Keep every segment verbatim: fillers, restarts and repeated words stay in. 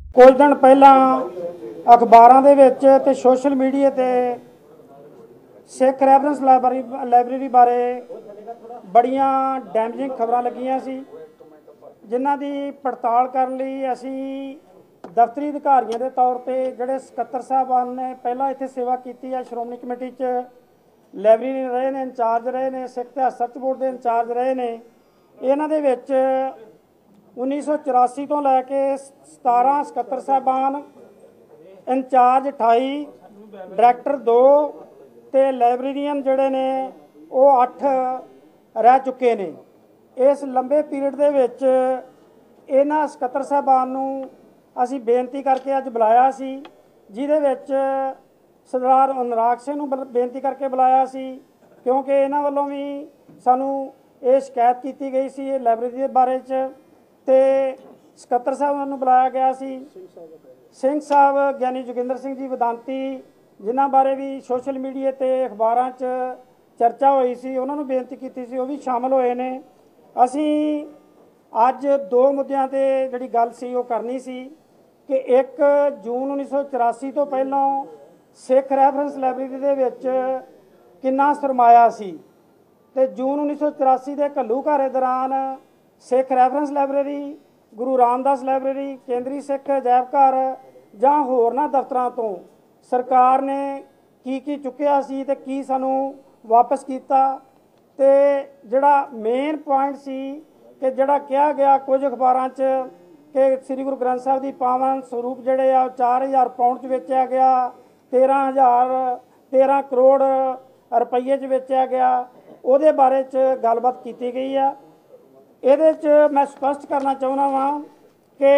कुछ दिन पहला अखबारों के विच ते सोशल मीडिया ते सिख रैफरेंस लाइब्रेरी लाइब्रेरी बारे बड़ियां डैमेजिंग खबरां लगियां सी, जिन्हां दी पड़ताल करने लई असीं दफ्तरी अधिकारियों के तौर पर जिहड़े सकत्तर साहबान ने पहला इत्थे सेवा की है, श्रोमणी कमेटी च लाइब्रेरी रहे ने, इंचार्ज रहे ने, सिख इतिहास सर्च बोर्ड के इंचार्ज रहे ने। इन्हां दे विच उन्नीस सौ चौरासी तो लैके सतारह सकत्तर साहबान, इंचार्ज अठाई, डायरैक्टर दो ते लाइब्रेरीयन जोड़े ने वो अठ रह चुके ने। इस लंबे पीरियड दे विच इन्हां सकत्तर साहबान नूं असीं बेनती करके अज बुलाया सी, जिहदे विच सरदार अनुराग सिंह नूं बेनती करके बुलाया सी, क्योंकि इन्हां वल्लों भी सानूं ये शिकायत की गई सी लाइब्रेरी के बारे च, ते सकत्तर साहब नूं बुलाया गया सी। सिंह साहब ज्ञानी जोगिंदर सिंह जी वेदांती, जिन्हां बारे भी सोशल मीडिया ते अखबारां च चर्चा हुई सी, उन्हां नूं बेनती की सी, वो भी शामिल होए ने। असीं अज दो मुद्दों ते जिहड़ी गल सी वो करनी सी कि एक जून उन्नीस सौ चौरासी तो पहलों सिख रैफरेंस लाइब्रेरी दे विच किन्ना सरमाया सी, ते जून उन्नीस सौ चौरासी के घल्लू घारे दौरान सिख रैफरेंस लाइब्रेरी, गुरु रामदास लाइब्रेरी, केंद्री सिख अजायब घर जां होरनां दफ्तरां तो सरकार ने की की चुक्या सी ते की सानू वापस किया। ते जिहड़ा मेन पॉइंट सी कि जिहड़ा कहा गया कुछ अखबारां च कि श्री गुरु ग्रंथ साहिब की पावन स्वरूप जिहड़े आ चार हज़ार पाउंड च बेचा गया, तेरह हज़ार तेरह करोड़ रुपये च बेचा गया, उहदे बारे च गलबात की गई है। ਇਹਦੇ 'ਚ मैं स्पष्ट करना चाहुंदा वां कि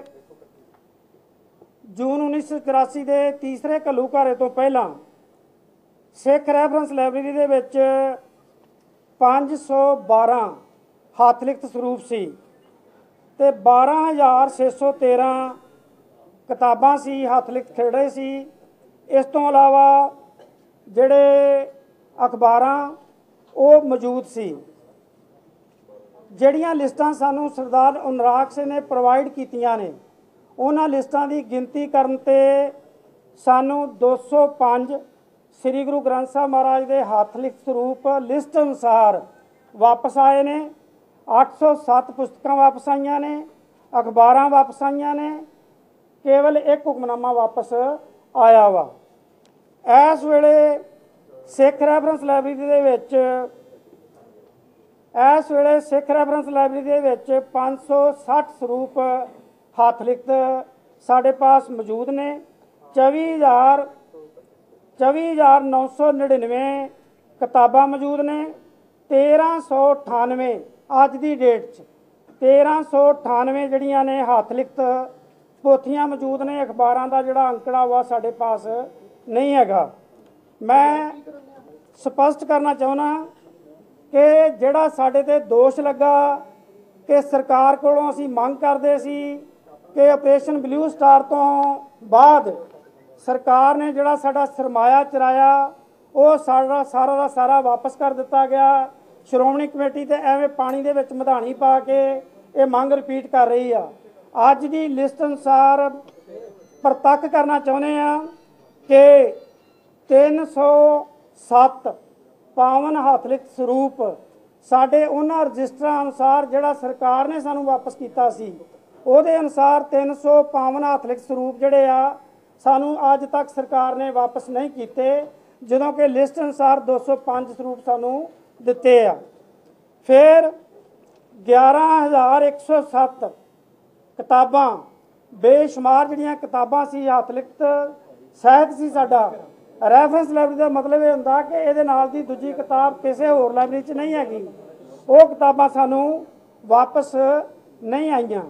जून उन्नीस सौ चौरासी के तीसरे घल्लू घारे तो पहला सिख रैफरेंस लाइब्रेरी दे विच पाँच सौ बारह हथ लिखत स्वरूप सी ते बारह हज़ार छे सौ तेरह किताबां सी, हथ लिखत खेड़े सी। इस तो अलावा जिहड़े अखबारां वो मौजूद सी। ਜਿਹੜੀਆਂ ਲਿਸਟਾਂ ਸਾਨੂੰ सरदार अनुराग सिंह ने प्रोवाइड कीतियां ने, उन्हां लिस्टां की गिनती करन ते सानू दो सौ पाँच श्री गुरु ग्रंथ साहब महाराज के हथ लिखत स्वरूप लिस्ट अनुसार वापस आए ने। अठ सौ सत्त पुस्तकां वापस आईयां ने, अखबारां वापस आईयां ने, केवल एक हुक्मनामा वापस आया वा। इस वेले सिख रैफरेंस लाइब्रेरी दे विच इस वेले सिख रैफरेंस लाइब्रेरी दे विच पाँच सौ सठ स्वरूप हथ लिखत साढ़े पास मौजूद ने। चौबी हज़ार चौबी हज़ार नौ सौ नड़िनवे किताबां मौजूद ने। तेरह सौ अठानवे अज की डेट च तेरह सौ अठानवे जड़ियां ने हथ लिखत पोथियां मौजूद ने। अखबारां का जिहड़ा अंकड़ा वा साढ़े पास नहीं हैगा। मैं स्पष्ट करना चाहुंदा कि जिहड़ा साडे ते दोष लगा कि सरकार कोलों असीं मंग करदे सी कि ऑपरेशन ब्लू स्टार तो बाद सरकार ने जिहड़ा साडा सरमाया चराया वो सारा सारा दा सारा वापस कर दिता गया। श्रोमणी कमेटी ते एवें पानी दे विच मधानी पा के ये मंग रिपीट कर रही है। अज की लिस्ट अनुसार परतक करना चाहुंदे आ कि तीन सौ सत्त पावन हथ लिखत स्वरूप साढ़े उन्हां रजिस्टरां अनुसार जिहड़ा सरकार ने सानू वापस किया सी, उहदे अनुसार तीन सौ पावन हथ लिखत स्वरूप जिहड़े आ सानू अज तक सरकार ने वापस नहीं किए, जदों कि लिस्ट अनुसार दो सौ पाँच स्वरूप सानू दिते आ। फिर ग्यारह हज़ार एक सौ सत्त किताबां बेशुमार जिहड़ियां किताबां सी हथ लिखत ਸਾਹਿਤ सी साडा। रैफरेंस लाइब्रेरी का मतलब ये हुंदा कि इहदे नाल दी दूजी किताब किसी होर लाइब्रेरी च नहीं हैगी। वो किताबां सानू वापस नहीं आईयां।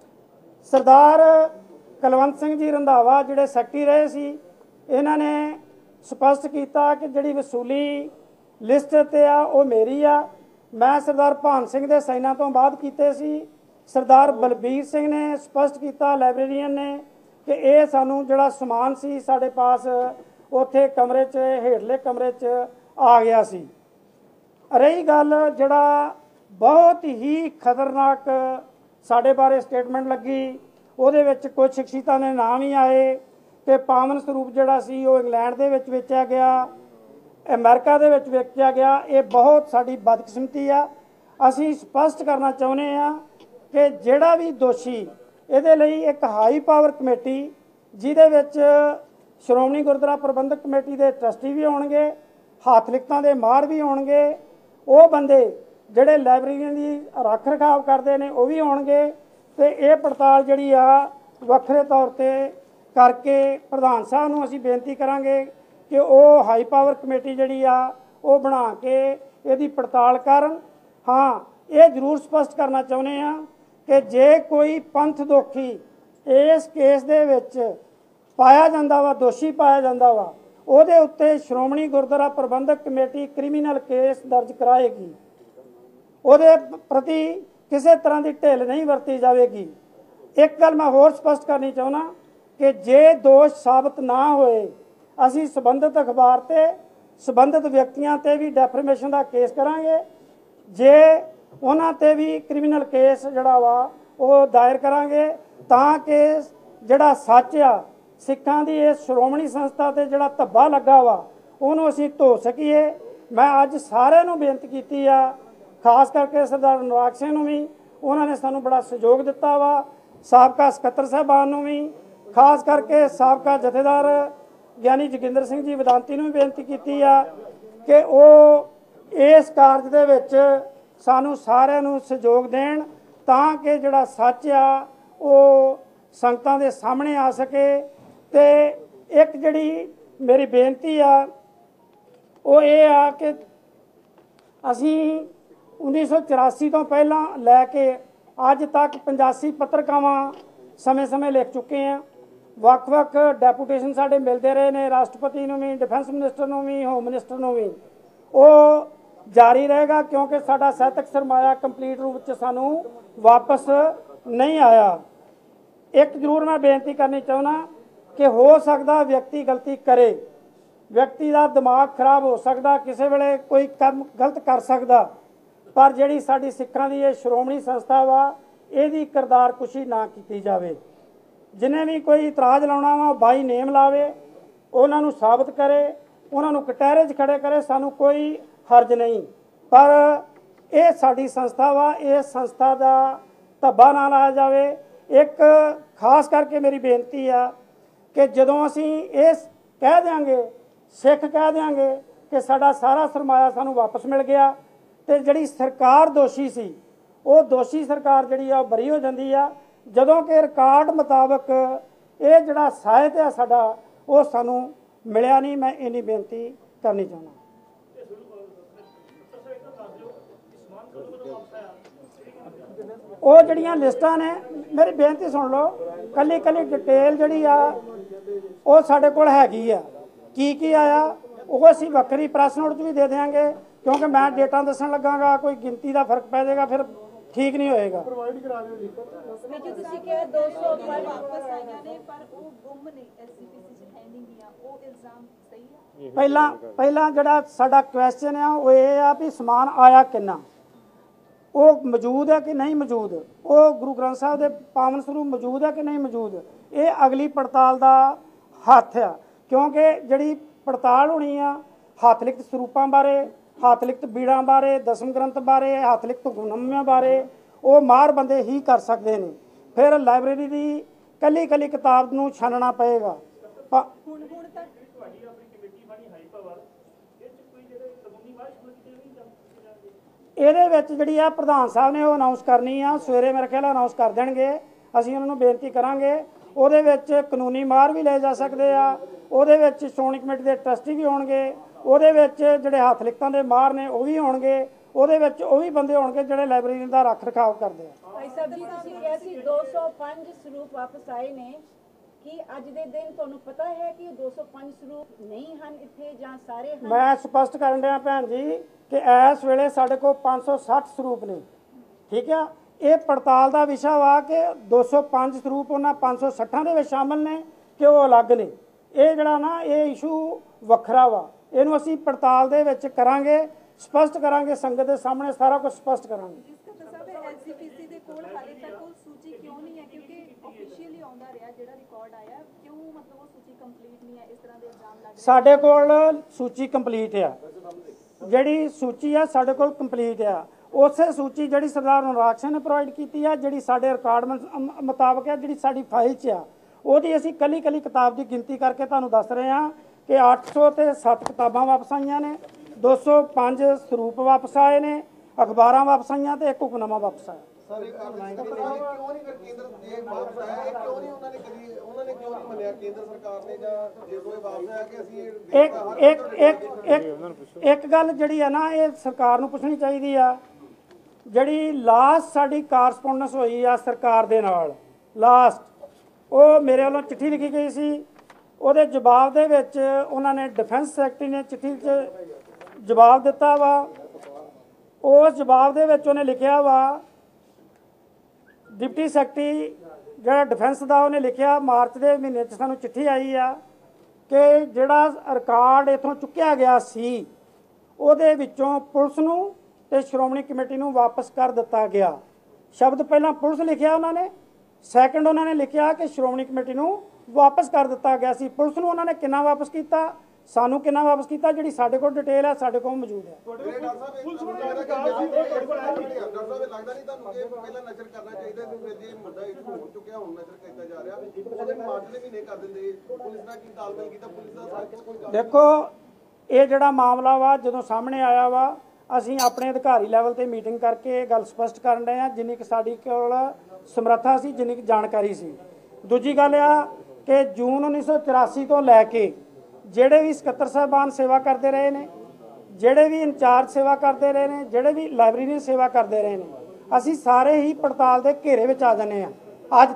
सरदार कुलवंत सिंह जी रंधावा जिहड़े सैकटरी रहे सी, इन्हां ने स्पष्ट किया कि जिहड़ी वसूली लिस्ट ते आ वो मेरी आ। मैं सरदार भान सिंह दे साइनां तो बाद कीते सी। सरदार बलबीर सिंह ने स्पष्ट किया लाइब्रेरीयन ने कि यह सानू जिहड़ा समान सी साडे पास उत्थे कमरे च हेठले कमरे च आ गया सी। रही गल जिहड़ा बहुत ही खतरनाक साढ़े बारे स्टेटमेंट लगी ਉਹਦੇ ਵਿੱਚ ਕੁਝ ਸ਼ਖਸੀਅਤਾਂ ਦੇ ਨਾਮ ਹੀ ਆਏ ਕਿ ਪਾਵਨ ਸਰੂਪ ਜਿਹੜਾ ਸੀ ਉਹ ਇੰਗਲੈਂਡ ਦੇ ਵਿੱਚ ਵੇਚਿਆ ਗਿਆ, ਅਮਰੀਕਾ ਦੇ ਵਿੱਚ ਵੇਚਿਆ ਗਿਆ। ਇਹ ਬਹੁਤ ਸਾਡੀ ਬਦਕਿਸਮਤੀ ਆ। ਅਸੀਂ ਸਪਸ਼ਟ ਕਰਨਾ ਚਾਹੁੰਦੇ ਹਾਂ ਕਿ ਜਿਹੜਾ ਵੀ ਦੋਸ਼ੀ, ਇਹਦੇ ਲਈ ਇੱਕ ਹਾਈ ਪਾਵਰ ਕਮੇਟੀ ਜਿਹਦੇ ਵਿੱਚ ਸ਼੍ਰੋਮਣੀ ਗੁਰਦੁਆਰਾ ਪ੍ਰਬੰਧਕ ਕਮੇਟੀ ਦੇ ਟਰਸਟੀ ਵੀ ਹੋਣਗੇ, ਹੱਥ ਲਿਖਤਾਂ ਦੇ ਮਾਹਰ ਵੀ ਹੋਣਗੇ, ਉਹ ਬੰਦੇ ਜਿਹੜੇ ਲਾਇਬ੍ਰੇਰੀਆਂ ਦੀ ਰੱਖ ਰਖਾਵ ਕਰਦੇ ਨੇ ਉਹ ਵੀ ਹੋਣਗੇ। ਤੇ ਇਹ ਪੜਤਾਲ ਜਿਹੜੀ ਆ ਵੱਖਰੇ ਤੌਰ ਤੇ ਕਰਕੇ ਪ੍ਰਧਾਨ ਸਾਹਿਬ ਨੂੰ ਅਸੀਂ ਬੇਨਤੀ ਕਰਾਂਗੇ ਕਿ ਉਹ ਹਾਈ ਪਾਵਰ ਕਮੇਟੀ ਜਿਹੜੀ ਆ ਉਹ ਬਣਾ ਕੇ ਇਹਦੀ ਪੜਤਾਲ ਕਰਨ। ਹਾਂ, ਇਹ ਜ਼ਰੂਰ ਸਪਸ਼ਟ ਕਰਨਾ ਚਾਹੁੰਦੇ ਹਾਂ ਕਿ ਜੇ ਕੋਈ ਪੰਥ ਦੋਖੀ ਇਸ ਕੇਸ ਦੇ ਵਿੱਚ ਪਾਇਆ ਜਾਂਦਾ ਵਾ, ਦੋਸ਼ੀ ਪਾਇਆ ਜਾਂਦਾ ਵਾ, ਉਹਦੇ ਉੱਤੇ Shiromani Gurdwara Prabandhak committee criminal case ਦਰਜ ਕਰਾਏਗੀ। ਉਹਦੇ ਪ੍ਰਤੀ ਕਿਸੇ ਤਰ੍ਹਾਂ ਦੀ ਢਿੱਲ ਨਹੀਂ ਵਰਤੀ ਜਾਵੇਗੀ। ਇੱਕ ਗੱਲ ਮੈਂ ਹੋਰ ਸਪਸ਼ਟ ਕਰਨੀ ਚਾਹੁੰਦਾ ਕਿ ਜੇ ਦੋਸ਼ ਸਾਬਤ ਨਾ ਹੋਏ, ਅਸੀਂ ਸੰਬੰਧਿਤ ਅਖਬਾਰ ਤੇ ਸੰਬੰਧਿਤ ਵਿਅਕਤੀਆਂ ਤੇ ਵੀ ਡੈਫਰਮੇਸ਼ਨ ਦਾ ਕੇਸ ਕਰਾਂਗੇ। ਜੇ ਉਹਨਾਂ ਤੇ ਵੀ ਕ੍ਰਿਮੀਨਲ ਕੇਸ ਜਿਹੜਾ ਵਾ ਉਹ ਦਾਇਰ ਕਰਾਂਗੇ ਤਾਂ ਕਿ ਜਿਹੜਾ ਸੱਚ ਆ, ਸਿੱਖਾਂ ਦੀ ਇਸ ਸ਼੍ਰੋਮਣੀ ਸੰਸਥਾ ਤੇ ਜਿਹੜਾ ਧੱਬਾ ਲੱਗਾ ਵਾ, ਉਹਨੂੰ ਅਸੀਂ ਧੋ ਸਕੀਏ। ਮੈਂ ਅੱਜ ਸਾਰਿਆਂ ਨੂੰ ਬੇਨਤੀ ਕੀਤੀ ਆ, ਖਾਸ ਕਰਕੇ ਸਰਦਾਰ ਅਨੁਰਾਗ ਸਿੰਘ ਨੂੰ ਵੀ, ਉਹਨਾਂ ਨੇ ਸਾਨੂੰ ਬੜਾ ਸਹਿਯੋਗ ਦਿੱਤਾ ਵਾ। ਸਾਬਕਾ ਸਕੱਤਰ ਸਾਹਿਬਾਨ ਨੂੰ ਵੀ, ਖਾਸ ਕਰਕੇ ਸਾਬਕਾ ਜਥੇਦਾਰ ਗਿਆਨੀ ਜੋਗਿੰਦਰ ਸਿੰਘ ਜੀ ਵਿਦਾਂਤੀ ਨੂੰ ਵੀ ਬੇਨਤੀ ਕੀਤੀ ਆ ਕਿ ਉਹ ਇਸ ਕਾਰਜ ਦੇ ਵਿੱਚ ਸਾਨੂੰ ਸਾਰਿਆਂ ਨੂੰ ਸਹਿਯੋਗ ਦੇਣ ਤਾਂ ਕਿ ਜਿਹੜਾ ਸੱਚ ਆ ਉਹ ਸੰਗਤਾਂ ਦੇ ਸਾਹਮਣੇ ਆ ਸਕੇ। ਤੇ ਇੱਕ ਜਿਹੜੀ ਮੇਰੀ ਬੇਨਤੀ ਆ ਉਹ ਇਹ ਆ ਕਿ ਅਸੀਂ ਉੱਨੀ ਸੌ ਚੁਰਾਸੀ ਤੋਂ ਪਹਿਲਾਂ ਲੈ ਕੇ ਅੱਜ ਤੱਕ ਪਚਾਸੀ ਪੱਤਰਕਾਵਾਂ ਸਮੇਂ-ਸਮੇਂ ਲਿਖ ਚੁੱਕੇ ਹਾਂ। ਵੱਖ-ਵੱਖ ਡੈਪੂਟੇਸ਼ਨ ਸਾਡੇ ਮਿਲਦੇ ਰਹੇ ਨੇ, ਰਾਸ਼ਟਰਪਤੀ ਨੂੰ ਵੀ, ਡਿਫੈਂਸ ਮਿਨਿਸਟਰ ਨੂੰ ਵੀ, ਹੋਮ ਮਿਨਿਸਟਰ ਨੂੰ ਵੀ। ਉਹ ਜਾਰੀ ਰਹੇਗਾ ਕਿਉਂਕਿ ਸਾਡਾ ਸਾਹਿਤਕ ਸਰਮਾਇਆ ਕੰਪਲੀਟ ਰੂਪ ਵਿੱਚ ਸਾਨੂੰ ਵਾਪਸ ਨਹੀਂ ਆਇਆ। ਇੱਕ ਜ਼ਰੂਰ ਮੈਂ ਬੇਨਤੀ ਕਰਨੀ ਚਾਹੁੰਦਾ ਕਿ ਹੋ ਸਕਦਾ ਵਿਅਕਤੀ ਗਲਤੀ ਕਰੇ, ਵਿਅਕਤੀ ਦਾ ਦਿਮਾਗ ਖਰਾਬ ਹੋ ਸਕਦਾ, ਕਿਸੇ ਵੇਲੇ ਕੋਈ ਕੰਮ ਗਲਤ ਕਰ ਸਕਦਾ, ਪਰ ਜਿਹੜੀ ਸਾਡੀ ਸਿੱਖਾਂ ਦੀ ਇਹ ਸ਼੍ਰੋਮਣੀ ਸੰਸਥਾ ਵਾ, ਇਹਦੀ ਕਿਰਦਾਰਕੁਸ਼ੀ ਨਾ ਕੀਤੀ ਜਾਵੇ। ਜਿਹਨੇ ਵੀ ਕੋਈ ਇਤਰਾਜ਼ ਲਾਉਣਾ ਵਾ ਬਾਈ ਨੇਮ ਲਾਵੇ, ਉਹਨਾਂ ਨੂੰ ਸਾਬਤ ਕਰੇ, ਉਹਨਾਂ ਨੂੰ ਕਟਹਿਰੇ 'ਚ ਖੜੇ ਕਰੇ, ਸਾਨੂੰ ਕੋਈ ਹਰਜ ਨਹੀਂ। ਪਰ ਇਹ ਸਾਡੀ ਸੰਸਥਾ ਵਾ, ਇਸ ਸੰਸਥਾ ਦਾ ਧੱਬਾ ਨਾ ਲਾਇਆ ਜਾਵੇ। ਇੱਕ ਖਾਸ ਕਰਕੇ ਮੇਰੀ ਬੇਨਤੀ ਆ ਕਿ ਜਦੋਂ ਅਸੀਂ ਇਹ ਕਹਿ ਦਿਆਂਗੇ, ਸਿੱਖ ਕਹਿ ਦਿਆਂਗੇ ਕਿ ਸਾਡਾ ਸਾਰਾ ਸਰਮਾਇਆ ਸਾਨੂੰ ਵਾਪਸ ਮਿਲ ਗਿਆ, ਤੇ ਜਿਹੜੀ ਸਰਕਾਰ ਦੋਸ਼ੀ ਸੀ ਉਹ ਦੋਸ਼ੀ ਸਰਕਾਰ ਜਿਹੜੀ ਆ ਬਰੀ ਹੋ ਜਾਂਦੀ ਆ। ਜਦੋਂ ਕਿ ਰਿਕਾਰਡ ਮੁਤਾਬਕ ਇਹ ਜਿਹੜਾ ਸਾਹਿਤ ਆ ਸਾਡਾ ਉਹ ਸਾਨੂੰ ਮਿਲਿਆ ਨਹੀਂ। ਮੈਂ ਇੰਨੀ ਬੇਨਤੀ ਕਰਨੀ ਚਾਹੁੰਦਾ। ਉਹ ਜਿਹੜੀਆਂ ਲਿਸਟਾਂ ਨੇ, ਮੇਰੀ ਬੇਨਤੀ ਸੁਣ ਲਓ, ਕੱਲੀ ਕੱਲੀ ਡਿਟੇਲ ਜਿਹੜੀ ਆ ਉਹ ਸਾਡੇ ਕੋਲ ਹੈਗੀ ਆ, ਕੀ ਕੀ ਆਇਆ ਉਹ ਅਸੀਂ ਵੱਖਰੀ ਪ੍ਰੈਸ ਨੋਟ 'ਚ ਵੀ ਦੇ ਦਿਆਂਗੇ ਕਿਉਂਕਿ ਮੈਂ ਡੇਟਾ ਦੱਸਣ ਲੱਗਾਂਗਾ ਕੋਈ ਗਿਣਤੀ ਦਾ ਫਰਕ ਪੈ ਜਾਏਗਾ, ਫਿਰ ਠੀਕ ਨਹੀਂ ਹੋਏਗਾ। ਪ੍ਰੋਵਾਈਡ ਕਰਾ ਦਿਓ ਜੀ। ਤੁਸੀਂ ਕਿਹਾ ਦੋ ਸੌ ਵਾਪਸ ਆਈਆਂ ਨੇ ਪਰ ਉਹ ਗੁੰਮ ਨੇ, ਐਸਜੀਪੀਸੀ 'ਚ ਹੈ ਨਹੀਂ ਗਿਆ, ਉਹ ਇਲਜ਼ਾਮ ਸਹੀ ਹੈ? ਪਹਿਲਾਂ ਪਹਿਲਾਂ ਜਿਹੜਾ ਸਾਡਾ ਕੁਐਸਚਨ ਆ ਉਹ ਇਹ ਆ ਵੀ ਸਮਾਨ ਆਇਆ ਕਿੰਨਾ, ਉਹ ਮੌਜੂਦ ਹੈ ਕਿ ਨਹੀਂ ਮੌਜੂਦ, ਉਹ ਗੁਰੂ ਗ੍ਰੰਥ ਸਾਹਿਬ ਦੇ ਪਾਵਨ ਸਰੂਪ ਮੌਜੂਦ ਹੈ ਕਿ ਨਹੀਂ ਮੌਜੂਦ, ਇਹ ਅਗਲੀ ਪੜਤਾਲ ਦਾ ਹੱਥ ਆ। ਕਿਉਂਕਿ ਜਿਹੜੀ ਪੜਤਾਲ ਹੋਣੀ ਆ ਹੱਥ ਲਿਖਤ ਸਰੂਪਾਂ ਬਾਰੇ, ਹੱਥ ਲਿਖਤ ਬੀੜਾਂ ਬਾਰੇ, ਦਸਮ ਗ੍ਰੰਥ ਬਾਰੇ, ਹੱਥ ਲਿਖਤ ਗੁਰਨਾਮਿਆਂ ਬਾਰੇ, ਉਹ ਮਾਹਰ ਬੰਦੇ ਹੀ ਕਰ ਸਕਦੇ ਨੇ। ਫਿਰ ਲਾਇਬ੍ਰੇਰੀ ਦੀ ਕੱਲੀ ਕੱਲੀ ਕਿਤਾਬ ਨੂੰ ਛਾਨਣਾ ਪਏਗਾ। ਹੁਣ ਹੁਣ ਤੱਕ ਤੁਹਾਡੀ ਆਪਣੀ ਕਮੇਟੀ ਬਣੀ ਹਾਈ ਪਾਵਰ, ਇਹ 'ਚ ਕੋਈ ਜਿਹੜੇ ਕਾਨੂੰਨੀ ਮਾਹਿਰ ਇਹਦੇ ਵਿੱਚ ਜਿਹੜੀ ਆ ਪ੍ਰਧਾਨ ਸਾਹਿਬ ਨੇ ਉਹ ਅਨਾਉਂਸ ਕਰਨੀ ਆ, ਸਵੇਰੇ ਮੇਰੇ ਖਿਆਲ ਅਨਾਉਂਸ ਕਰ ਦੇਣਗੇ। ਅਸੀਂ ਉਹਨਾਂ ਨੂੰ ਬੇਨਤੀ ਕਰਾਂਗੇ, ਉਹਦੇ ਵਿੱਚ ਕਾਨੂੰਨੀ ਮਾਹਰ ਵੀ ਲਏ ਜਾ ਸਕਦੇ ਆ, ਉਹਦੇ ਵਿੱਚ ਸ਼੍ਰੋਮਣੀ ਕਮੇਟੀ ਦੇ ਟਰਸਟੀ ਵੀ ਹੋਣਗੇ, ਉਹਦੇ ਵਿੱਚ ਜਿਹੜੇ ਹੱਥ ਲਿਖਤਾਂ ਦੇ ਮਾਹਰ ਨੇ ਉਹ ਵੀ ਹੋਣਗੇ, ਉਹਦੇ ਵਿੱਚ ਉਹ ਵੀ ਬੰਦੇ ਹੋਣਗੇ ਜਿਹੜੇ ਲਾਇਬ੍ਰੇਰੀ ਦਾ ਰੱਖ ਰਖਾਵ ਕਰਦੇ ਆ। ਭਾਈ ਸਾਹਿਬ ਜੀ ਤੁਸੀਂ ਕਿਹਾ ਸੀ ਦੋ ਸੌ ਪੰਜ ਸਰੂਪ ਵਾਪਸ ਆਏ ਨੇ, ਕੀ ਅੱਜ ਦੇ ਦਿਨ ਤੁਹਾਨੂੰ ਪਤਾ ਹੈ ਕਿ ਦੋ ਸੌ ਪੰਜ ਸਰੂਪ ਨਹੀਂ ਹਨ ਇੱਥੇ ਜਾਂ ਸਾਰੇ ਹਨ? ਮੈਂ ਸਪਸ਼ਟ ਕਰਨ ਡਿਆ ਭੈਣ ਜੀ ਕਿ ਇਸ ਵੇਲੇ ਸਾਡੇ ਕੋਲ ਪੰਜ ਸੌ ਸੱਠ ਸਰੂਪ ਨੇ, ਠੀਕ ਆ। ਇਹ ਪੜਤਾਲ ਦਾ ਵਿਸ਼ਾ ਵਾ ਕਿ ਦੋ ਸੌ ਪੰਜ ਸਰੂਪ ਉਹਨਾਂ ਪੰਜ ਸੌ ਸੱਠਾਂ ਦੇ ਵਿੱਚ ਸ਼ਾਮਲ ਨੇ ਕਿ ਉਹ ਅਲੱਗ ਨੇ। ਇਹ ਜਿਹੜਾ ਨਾ ਇਹ ਇਸ਼ੂ ਵੱਖਰਾ ਵਾ, ਇਹਨੂੰ ਅਸੀਂ ਪੜਤਾਲ ਦੇ ਵਿੱਚ ਕਰਾਂਗੇ, ਸਪਸ਼ਟ ਕਰਾਂਗੇ, ਸੰਗਤ ਦੇ ਸਾਹਮਣੇ ਸਾਰਾ ਕੁਝ ਸਪਸ਼ਟ ਕਰਾਂਗੇ। ਐਸਜੀਪੀਸੀ ਦੇ ਕੋਲ ਕੋਲ ਹਾਲੇ ਤੱਕ ਉਹ ਸੂਚੀ ਕਿਉਂ ਨਹੀਂ ਹੈ? ਕਿਉਂਕਿ ਆਫੀਸ਼ੀਅਲੀ ਆਉਂਦਾ ਰਿਹਾ ਜਿਹੜਾ ਰਿਕਾਰਡ ਆਇਆ, ਕਿਉਂ ਮਤਲਬ ਉਹ ਸੂਚੀ ਕੰਪਲੀਟ ਨਹੀਂ ਹੈ? ਇਸ ਤਰ੍ਹਾਂ ਦੇ ਇਲਜ਼ਾਮ ਲੱਗ ਰਹੇ। ਸਾਡੇ ਕੋਲ ਸੂਚੀ ਕੰਪਲੀਟ ਆ, ਜਿਹੜੀ ਸੂਚੀ ਆ ਸਾਡੇ ਕੋਲ ਕੰਪਲੀਟ ਆ। ਉਸੇ ਸੂਚੀ ਜਿਹੜੀ ਸਰਦਾਰ ਅਨੁਰਾਗ ਸਿੰਘ ਨੇ ਪ੍ਰੋਵਾਈਡ ਕੀਤੀ ਆ, ਜਿਹੜੀ ਸਾਡੇ ਰਿਕਾਰਡ ਮੁਤਾਬਕ ਹੈ, ਜਿਹੜੀ ਸਾਡੀ ਫਾਈਲ 'ਚ ਆ, ਉਹਦੀ ਅਸੀਂ ਕੱਲੀ ਕੱਲੀ ਕਿਤਾਬ ਦੀ ਗਿਣਤੀ ਕਰਕੇ ਤੁਹਾਨੂੰ ਦੱਸ ਰਹੇ ਹਾਂ ਕਿ ਅੱਠ ਸੌ ਤੇ ਸੱਤ ਕਿਤਾਬਾਂ ਵਾਪਸ ਆਈਆਂ ਨੇ, ਦੋ ਸੌ ਪੰਜ ਸਰੂਪ ਵਾਪਸ ਆਏ ਨੇ, ਅਖਬਾਰਾਂ ਵਾਪਸ ਆਈਆਂ ਤੇ ਇੱਕ ਹੁਕਮਨਾਮਾ ਵਾਪਸ ਆਇਆ। ਸਰ ਇੱਕ ਕਿਉਂ ਨਹੀਂ ਫਿਰ ਕੇਂਦਰ ਜੇ ਵਾਪਸ ਆਇਆ, ਇਹ ਕਿਉਂ ਨਹੀਂ ਉਹਨਾਂ ਨੇ ਕਦੀ ਉਹਨਾਂ ਨੇ ਕਿਉਂ ਨਹੀਂ ਮੰਨਿਆ ਕੇਂਦਰ ਸਰਕਾਰ ਨੇ, ਜਾਂ ਜੇ ਕੋਈ ਵਾਪਸ ਆਇਆ ਕਿ ਅਸੀਂ ਇਹ ਇੱਕ ਇੱਕ ਇੱਕ ਇੱਕ ਇੱਕ ਗੱਲ ਜਿਹੜੀ ਆ ਨਾ, ਇਹ ਸਰਕਾਰ ਨੂੰ ਪੁੱਛਣੀ ਚਾਹੀਦੀ ਆ। ਜਿਹੜੀ ਲਾਸਟ ਸਾਡੀ ਕਾਰਸਪੋਂਡੈਂਸ ਹੋਈ ਆ ਸਰਕਾਰ ਦੇ ਨਾਲ, ਲਾਸਟ ਉਹ ਮੇਰੇ ਵੱਲੋਂ ਚਿੱਠੀ ਲਿਖੀ ਗਈ ਸੀ। ਉਹਦੇ ਜਵਾਬ ਦੇ ਵਿੱਚ ਉਹਨਾਂ ਨੇ ਡਿਫੈਂਸ ਸੈਕਟਰੀ ਨੇ ਚਿੱਠੀ 'ਚ ਜਵਾਬ ਦਿੱਤਾ ਵਾ। ਉਸ ਜਵਾਬ ਦੇ ਵਿੱਚ ਉਹਨੇ ਲਿਖਿਆ ਵਾ, ਡਿਪਟੀ ਸੈਕਟਰੀ ਜਿਹੜਾ ਡਿਫੈਂਸ ਦਾ, ਉਹਨੇ ਲਿਖਿਆ ਮਾਰਚ ਦੇ ਮਹੀਨੇ 'ਚ ਸਾਨੂੰ ਚਿੱਠੀ ਆਈ ਆ ਕਿ ਜਿਹੜਾ ਰਿਕਾਰਡ ਇੱਥੋਂ ਚੁੱਕਿਆ ਗਿਆ ਸੀ ਉਹਦੇ ਵਿੱਚੋਂ ਪੁਲਿਸ ਨੂੰ ਤੇ ਸ਼੍ਰੋਮਣੀ ਕਮੇਟੀ ਨੂੰ ਵਾਪਸ ਕਰ ਦਿੱਤਾ ਗਿਆ। ਸ਼ਬਦ ਪਹਿਲਾਂ ਪੁਲਿਸ ਲਿਖਿਆ ਉਹਨਾਂ ਨੇ, ਸੈਕੰਡ ਉਹਨਾਂ ਨੇ ਲਿਖਿਆ ਕਿ ਸ਼੍ਰੋਮਣੀ ਕਮੇਟੀ ਨੂੰ ਵਾਪਸ ਕਰ ਦਿੱਤਾ ਗਿਆ ਸੀ। ਪੁਲਿਸ ਨੂੰ ਉਹਨਾਂ ਨੇ ਕਿੰਨਾ ਵਾਪਸ ਕੀਤਾ, ਸਾਨੂੰ ਕਿੰਨਾ ਵਾਪਸ ਕੀਤਾ, ਜਿਹੜੀ ਸਾਡੇ ਕੋਲ ਡਿਟੇਲ ਹੈ ਸਾਡੇ ਕੋਲ ਮੌਜੂਦ ਹੈ। ਪੁਲਿਸ ਨੂੰ ਲੱਗਦਾ ਨਹੀਂ ਤੁਹਾਨੂੰ ਕਿ ਪਹਿਲਾਂ ਨਜ਼ਰ ਕਰਨਾ ਚਾਹੀਦਾ ਸੀ, ਫਿਰ ਜੇ ਮੁੱਦਾ ਇੱਥੋਂ ਹੋ ਚੁੱਕਿਆ ਹੁਣ ਨਜ਼ਰ ਕੀਤਾ ਜਾ ਰਿਹਾ, ਉਹਦੇ ਮਾਰਚ ਦੇ ਮਹੀਨੇ ਕਰ ਦਿੰਦੇ। ਪੁਲਿਸ ਨਾਲ ਕੀ ਤਾਲਮੇਲ ਕੀਤਾ? ਪੁਲਿਸ ਦਾ ਸਾਥ ਕੋਈ ਗੱਲ? ਦੇਖੋ, ਇਹ ਜਿਹੜਾ ਮਾਮਲਾ ਵਾ ਜਦੋਂ ਸਾਹਮਣੇ ਆਇਆ ਵਾ, ਅਸੀਂ ਆਪਣੇ ਅਧਿਕਾਰੀ ਲੈਵਲ ਤੇ ਮੀਟਿੰਗ ਕਰਕੇ ਗੱਲ ਸਪਸ਼ਟ ਕਰਨ ਰਹੇ ਹਾਂ, ਜਿੰਨੀ ਕਿ ਸਾਡੀ ਕੋਲ ਸਮਰੱਥਾ ਸੀ, ਜਿੰਨੀ ਕਿ ਜਾਣਕਾਰੀ ਸੀ। ਦੂਜੀ ਗੱਲ ਆ ਕਿ ਜੂਨ ਉੱਨੀ ਸੌ ਚੁਰਾਸੀ ਤੋਂ ਲੈ ਕੇ ਜਿਹੜੇ ਵੀ ਸਕੱਤਰ ਸਾਹਿਬਾਨ ਸੇਵਾ ਕਰਦੇ ਰਹੇ ਨੇ, ਜਿਹੜੇ ਵੀ ਇੰਚਾਰਜ ਸੇਵਾ ਕਰਦੇ ਰਹੇ ਨੇ, ਜਿਹੜੇ ਵੀ ਲਾਇਬ੍ਰੇਰੀਅਨ ਸੇਵਾ ਕਰਦੇ ਰਹੇ ਨੇ, ਅਸੀਂ ਸਾਰੇ ਹੀ ਪੜਤਾਲ ਦੇ ਘੇਰੇ ਵਿੱਚ ਆ ਜਾਂਦੇ ਹਾਂ। ਅੱਜ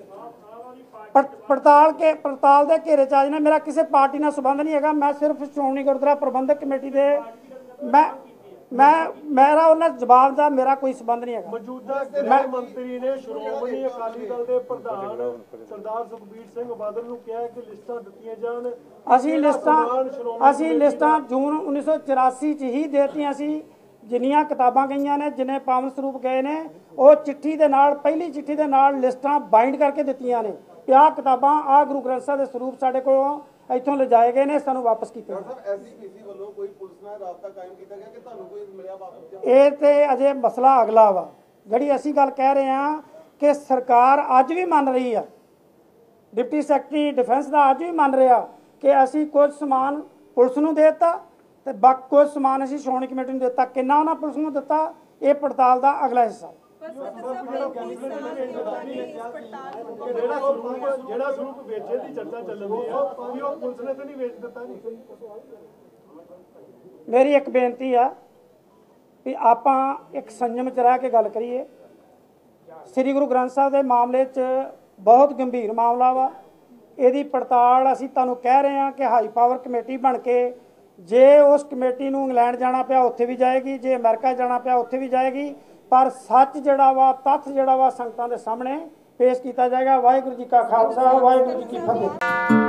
ਤੱਕ ਪੜਤਾਲ ਕੇ ਪੜਤਾਲ ਦੇ ਘੇਰੇ 'ਚ ਆ ਜਾਂਦੇ। ਮੇਰਾ ਕਿਸੇ ਪਾਰਟੀ ਨਾਲ ਸੰਬੰਧ ਨਹੀਂ ਹੈਗਾ, ਮੈਂ ਸਿਰਫ ਸ਼੍ਰੋਮਣੀ ਗੁਰਦੁਆਰਾ ਪ੍ਰਬੰਧਕ ਕਮੇਟੀ ਦੇ ਮੈਂ ਮੈਂ ਮੇਰਾ ਉਹਨਾਂ ਜਵਾਬ ਦਾ ਮੇਰਾ ਕੋਈ ਸੰਬੰਧ ਨਹੀਂ ਹੈਗਾ। ਮੌਜੂਦਾ ਗ੍ਰਹਿ ਮੰਤਰੀ ਨੇ ਸ਼੍ਰੋਮਣੀ ਅਕਾਲੀ ਦਲ ਦੇ ਪ੍ਰਧਾਨ ਸਰਦਾਰ ਸੁਖਬੀਰ ਸਿੰਘ ਬਾਦਲ ਨੂੰ ਕਿਹਾ ਕਿ ਲਿਸਟਾਂ ਦਿੱਤੀਆਂ ਜਾਣ। ਅਸੀਂ ਲਿਸਟਾਂ ਅਸੀਂ ਲਿਸਟਾਂ ਜੂਨ ਉੱਨੀ ਸੌ ਚੁਰਾਸੀ 'ਚ ਹੀ ਦੇਤੀਆਂ ਸੀ। ਜਿੰਨੀਆਂ ਕਿਤਾਬਾਂ ਗਈਆਂ ਨੇ, ਜਿੰਨੇ ਪਾਵਨ ਸਰੂਪ ਗਏ ਨੇ, ਉਹ ਚਿੱਠੀ ਦੇ ਨਾਲ, ਪਹਿਲੀ ਚਿੱਠੀ ਦੇ ਨਾਲ ਲਿਸਟਾਂ ਬਾਈਂਡ ਕਰਕੇ ਦਿੱਤੀਆਂ ਨੇ ਕਿ ਆਹ ਕਿਤਾਬਾਂ, ਆਹ ਗੁਰੂ ਗ੍ਰੰਥ ਸਾਹਿਬ ਦੇ ਸਰੂਪ ਸਾਡੇ ਕੋਲੋਂ ਇੱਥੋਂ ਲਿਜਾਏ ਗਏ ਨੇ, ਸਾਨੂੰ ਵਾਪਸ ਕੀਤੇ। ਐਸਜੀਪੀਸੀ ਵੱਲੋਂ ਕੋਈ ਪੁਲਿਸ ਨਾਲ ਰਾਬਤਾ ਕਾਇਮ ਕੀਤਾ ਗਿਆ ਕਿ ਤੁਹਾਨੂੰ ਕੋਈ ਮਿਲਿਆ ਵਾਪਸ? ਇਹ ਤੇ ਅਜੇ ਮਸਲਾ ਅਗਲਾ ਵਾ। ਜਿਹੜੀ ਅਸੀਂ ਗੱਲ ਕਹਿ ਰਹੇ ਹਾਂ ਕਿ ਸਰਕਾਰ ਅੱਜ ਵੀ ਮੰਨ ਰਹੀ ਆ, ਡਿਪਟੀ ਸੈਕਟਰੀ ਡਿਫੈਂਸ ਦਾ ਅੱਜ ਵੀ ਮੰਨ ਰਿਹਾ ਕਿ ਅਸੀਂ ਕੁਝ ਸਮਾਨ ਪੁਲਿਸ ਨੂੰ ਦੇ ਦਿੱਤਾ ਤੇ ਬਾਕੀ ਕੁਝ ਸਮਾਨ ਅਸੀਂ ਸ਼੍ਰੋਮਣੀ ਕਮੇਟੀ ਨੂੰ ਦਿੱਤਾ। ਕਿੰਨਾ ਉਹਨਾਂ ਪੁਲਿਸ ਨੂੰ ਦਿੱਤਾ, ਇਹ ਪੜਤਾਲ ਦਾ ਅਗਲਾ ਹਿੱਸਾ। ਜਿਹੜਾ ਸਰੂਪ ਵੇਚੇ ਦੀ ਚਰਚਾ ਚੱਲਦੀ ਆ, ਕਿ ਉਹ ਪੁਲਿਸ ਨੇ ਤਾਂ ਨਹੀਂ ਵੇਚ ਦਿੱਤਾ ਜੀ? ਮੇਰੀ ਇੱਕ ਬੇਨਤੀ ਆ ਵੀ ਆਪਾਂ ਇੱਕ ਸੰਜਮ 'ਚ ਰਹਿ ਕੇ ਗੱਲ ਕਰੀਏ। ਸ੍ਰੀ ਗੁਰੂ ਗ੍ਰੰਥ ਸਾਹਿਬ ਦੇ ਮਾਮਲੇ 'ਚ ਬਹੁਤ ਗੰਭੀਰ ਮਾਮਲਾ ਵਾ। ਇਹਦੀ ਪੜਤਾਲ ਅਸੀਂ ਤੁਹਾਨੂੰ ਕਹਿ ਰਹੇ ਹਾਂ ਕਿ ਹਾਈ ਪਾਵਰ ਕਮੇਟੀ ਬਣ ਕੇ, ਜੇ ਉਸ ਕਮੇਟੀ ਨੂੰ ਇੰਗਲੈਂਡ ਜਾਣਾ ਪਿਆ ਉੱਥੇ ਵੀ ਜਾਏਗੀ, ਜੇ ਅਮਰੀਕਾ ਜਾਣਾ ਪਿਆ ਉੱਥੇ ਵੀ ਜਾਏਗੀ, ਪਰ ਸੱਚ ਜਿਹੜਾ ਵਾ, ਤੱਥ ਜਿਹੜਾ ਵਾ, ਸੰਗਤਾਂ ਦੇ ਸਾਹਮਣੇ ਪੇਸ਼ ਕੀਤਾ ਜਾਏਗਾ। ਵਾਹਿਗੁਰੂ ਜੀ ਕਾ ਖਾਲਸਾ, ਵਾਹਿਗੁਰੂ ਜੀ ਕੀ ਫਤਿਹ।